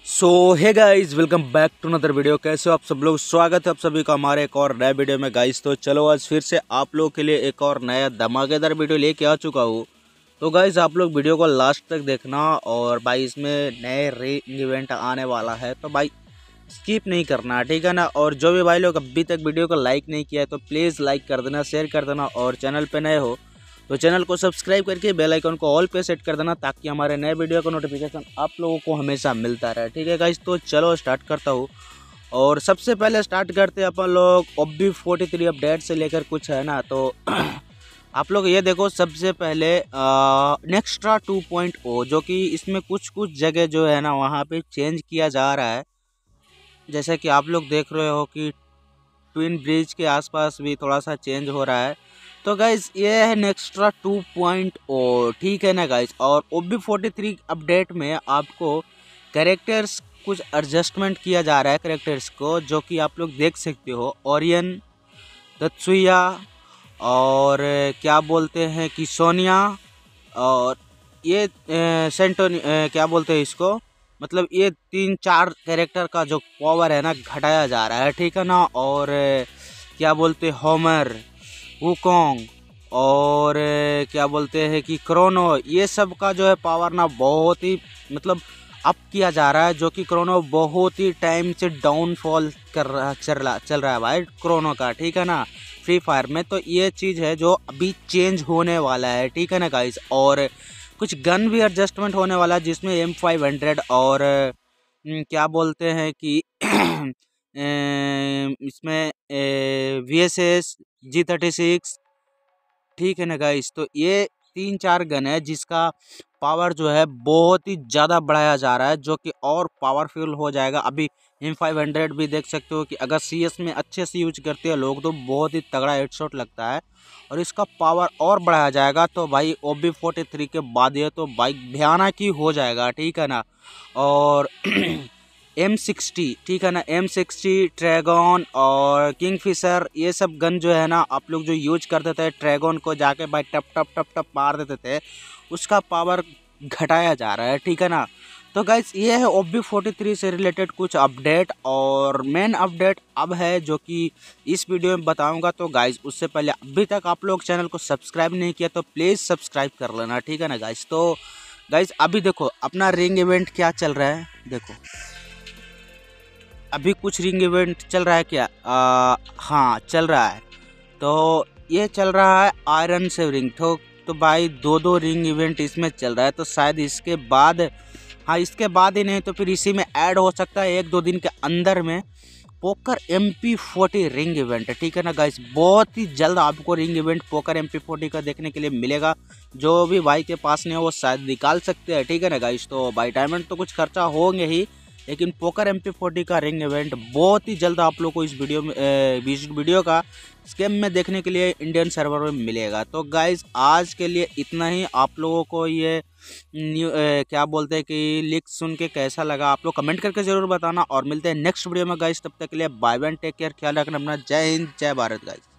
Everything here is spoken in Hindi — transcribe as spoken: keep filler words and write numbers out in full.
So hey guys, welcome back to another video. कैसे हो आप सब लोग? स्वागत है आप सभी का हमारे एक और नए वीडियो में गाइस। तो चलो आज फिर से आप लोगों के लिए एक और नया धमाकेदार वीडियो लेके आ चुका हूँ। तो गाइस आप लोग वीडियो को लास्ट तक देखना, और भाई इसमें नए रिंग इवेंट आने वाला है तो भाई स्किप नहीं करना, ठीक है ना। और जो भी भाई लोग अभी तक वीडियो को लाइक नहीं किया है तो प्लीज़ लाइक कर देना, शेयर कर देना, और चैनल पे नए हो तो चैनल को सब्सक्राइब करके बेल आइकन को ऑल पे सेट कर देना, ताकि हमारे नए वीडियो का नोटिफिकेशन आप लोगों को हमेशा मिलता रहे, ठीक है गाइस। तो चलो स्टार्ट करता हूँ। और सबसे पहले स्टार्ट करते हैं अपन लोग ओबी फोर्टी थ्री अपडेट से लेकर कुछ है ना। तो आप लोग ये देखो, सबसे पहले नेक्स्ट्रा टू पॉइंट ओ, जो कि इसमें कुछ कुछ जगह जो है ना वहाँ पे चेंज किया जा रहा है। जैसे कि आप लोग देख रहे हो कि ट्विन ब्रिज के आसपास भी थोड़ा सा चेंज हो रहा है। तो गाइज ये है नेक्स्ट्रा टू पॉइंट ओ, ठीक है ना गाइज। और ओबी फोर्टी थ्री अपडेट में आपको कैरेक्टर्स कुछ एडजस्टमेंट किया जा रहा है कैरेक्टर्स को, जो कि आप लोग देख सकते हो। ओरियन, तत्सुया, और क्या बोलते हैं कि सोनिया, और ये सेंटोनी, क्या बोलते हैं इसको, मतलब ये तीन चार कैरेक्टर का जो पावर है ना घटाया जा रहा है, ठीक है ना। और क्या बोलते हैं होमर, वुकोंग, और क्या बोलते हैं कि क्रोनो, ये सब का जो है पावर ना बहुत ही मतलब अप किया जा रहा है। जो कि क्रोनो बहुत ही टाइम से डाउनफॉल कर रहा चल रहा चल रहा है भाई क्रोनो का, ठीक है ना, फ्री फायर में। तो ये चीज़ है जो अभी चेंज होने वाला है, ठीक है ना गाइस। और कुछ गन भी एडजस्टमेंट होने वाला है, जिसमें एम फाइव हंड्रेड और क्या बोलते हैं कि इसमें V S S G thirty six, ठीक है ना गाइस। तो ये तीन चार गन है जिसका पावर जो है बहुत ही ज़्यादा बढ़ाया जा रहा है, जो कि और पावरफुल हो जाएगा। अभी एम फाइव हंड्रेड भी देख सकते हो कि अगर सी एस में अच्छे से यूज करते हैं लोग तो बहुत ही तगड़ा हेडशॉट लगता है, और इसका पावर और बढ़ाया जाएगा। तो भाई ओबी फोर्टी थ्री के बाद ये तो भाई भयानक ही हो जाएगा, ठीक है ना। और एम सिक्सटी, ठीक है ना, एम सिक्सटी, ड्रैगन और किंगफिशर, ये सब गन जो है ना आप लोग जो यूज करते थे, ड्रैगन को जाके भाई टप टप टप टप मार देते थे, उसका पावर घटाया जा रहा है, ठीक है ना। तो गाइस ये है ओबी फोर्टी थ्री से रिलेटेड कुछ अपडेट। और मेन अपडेट अब है जो कि इस वीडियो में बताऊंगा। तो गाइस उससे पहले अभी तक आप लोग चैनल को सब्सक्राइब नहीं किया तो प्लीज़ सब्सक्राइब कर लेना, ठीक है ना गाइस। तो गाइस अभी देखो अपना रिंग इवेंट क्या चल रहा है, देखो अभी कुछ रिंग इवेंट चल रहा है क्या? आ, हाँ चल रहा है। तो ये चल रहा है आयरन से रिंग, तो तो भाई दो दो रिंग इवेंट इसमें चल रहा है। तो शायद इसके बाद, हाँ इसके बाद ही नहीं तो फिर इसी में ऐड हो सकता है एक दो दिन के अंदर में poker M P forty ring event, ठीक है ना गाइस। बहुत ही जल्द आपको ring event poker M P forty का देखने के लिए मिलेगा। जो भी भाई के पास नहीं हो वो शायद निकाल सकते हैं, ठीक है ना गाइस। तो भाई डायमंड तो कुछ खर्चा होंगे ही, लेकिन पोकर एम पी फोर्टी का रिंग इवेंट बहुत ही जल्द आप लोग को इस वीडियो में इस वीडियो का स्कैम में देखने के लिए इंडियन सर्वर में मिलेगा। तो गाइज आज के लिए इतना ही। आप लोगों को ये न्यू ए, क्या बोलते हैं कि लीक सुन के कैसा लगा आप लोग कमेंट करके ज़रूर बताना, और मिलते हैं नेक्स्ट वीडियो में गाइज। तब तक के लिए बाय बाय, टेक केयर, ख्याल रखना अपना। जय हिंद, जय भारत गाइज।